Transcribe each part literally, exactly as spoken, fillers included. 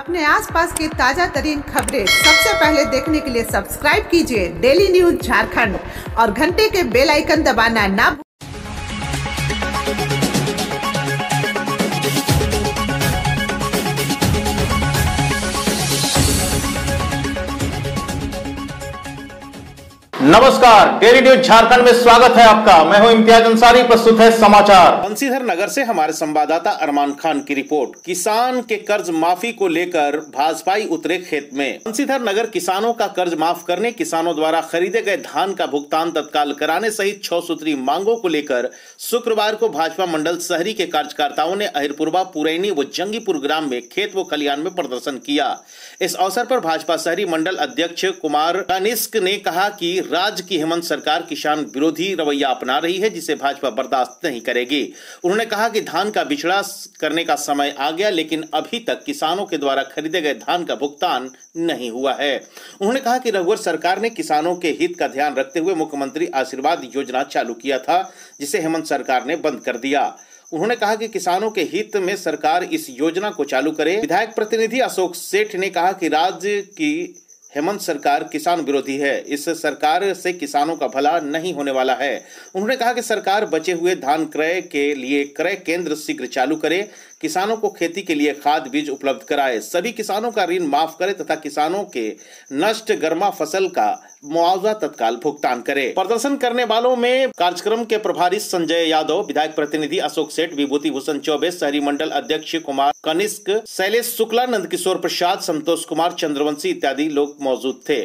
अपने आसपास की ताजा तरीन खबरें सबसे पहले देखने के लिए सब्सक्राइब कीजिए डेली न्यूज झारखंड और घंटे के बेल आइकन दबाना ना भूलिए। नमस्कार, डेली न्यूज झारखंड में स्वागत है आपका। मैं हूं इम्तियाज अंसारी। प्रस्तुत है समाचार। बंसीधर नगर से हमारे संवाददाता अरमान खान की रिपोर्ट। किसान के कर्ज माफी को लेकर भाजपाई उतरे खेत में। बंसीधर नगर किसानों का कर्ज माफ करने, किसानों द्वारा खरीदे गए धान का भुगतान तत्काल कराने सहित छह सूत्री मांगों को लेकर शुक्रवार को भाजपा मंडल शहरी के कार्यकर्ताओं ने अहिरपुरवा, पुरैनी व जंगीपुर ग्राम में खेत व खलियान में प्रदर्शन किया। इस अवसर पर भाजपा शहरी मंडल अध्यक्ष कुमार कनिष्क ने कहा कि राज्य की हेमंत सरकार किसान विरोधी रवैया अपना रही है, जिसे भाजपा बर्दाश्त नहीं करेगी। उन्होंने कहा कि धान का बिचड़ा करने का समय आ गया, लेकिन अभी तक किसानों के द्वारा खरीदे गए धान का भुगतान नहीं हुआ है। उन्होंने कहा कि रघुवर सरकार ने किसानों के हित का ध्यान रखते हुए मुख्यमंत्री आशीर्वाद योजना चालू किया था, जिसे हेमंत सरकार ने बंद कर दिया। उन्होंने कहा कि किसानों के हित में सरकार इस योजना को चालू करे। विधायक प्रतिनिधि अशोक सेठ ने कहा कि राज्य की हेमंत सरकार किसान विरोधी है, इस सरकार से किसानों का भला नहीं होने वाला है। उन्होंने कहा कि सरकार बचे हुए धान क्रय के लिए क्रय केंद्र शीघ्र चालू करे, किसानों को खेती के लिए खाद बीज उपलब्ध कराए, सभी किसानों का ऋण माफ करे तथा किसानों के नष्ट गर्मा फसल का मुआवजा तत्काल भुगतान करे। प्रदर्शन करने वालों में कार्यक्रम के प्रभारी संजय यादव, विधायक प्रतिनिधि अशोक सेठ, विभूति भूषण चौबे, शहरी मंडल अध्यक्ष कुमार कनिष्क, शैलेश शुक्ला, नंद किशोर प्रसाद, संतोष कुमार, चंद्रवंशी इत्यादि लोग मौजूद थे।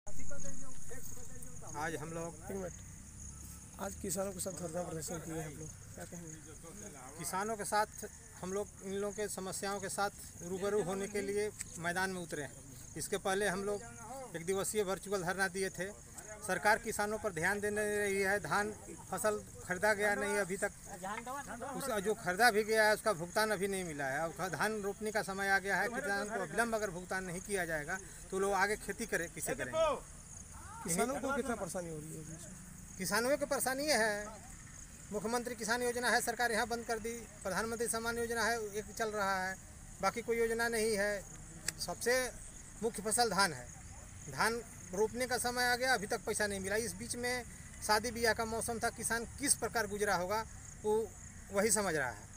आज हम लोग आज किसानों के साथ धरना प्रदर्शन किए हम लोग, क्या कहेंगे? किसानों के साथ हम लोग इन लोगों के समस्याओं के साथ रूबरू होने के लिए मैदान में उतरे हैं। इसके पहले हम लोग एक दिवसीय वर्चुअल धरना दिए थे। सरकार किसानों पर ध्यान देने रही है। धान फसल खरीदा गया नहीं अभी तक, उसका जो खरीदा भी गया है उसका भुगतान अभी नहीं मिला है। और धान रोपने का समय आ गया है। किसान को विलम्ब अगर भुगतान नहीं किया जाएगा तो लोग आगे खेती करें किसे करेंगे? किसानों को कितना परेशानी हो रही है? किसानों की परेशानी है। मुख्यमंत्री किसान योजना है, सरकार यहाँ बंद कर दी। प्रधानमंत्री सम्मान योजना है, एक चल रहा है, बाकी कोई योजना नहीं है। सबसे मुख्य फसल धान है। धान रोपने का समय आ गया, अभी तक पैसा नहीं मिला। इस बीच में शादी ब्याह का मौसम था, किसान किस प्रकार गुजरा होगा वो वही समझ रहा है।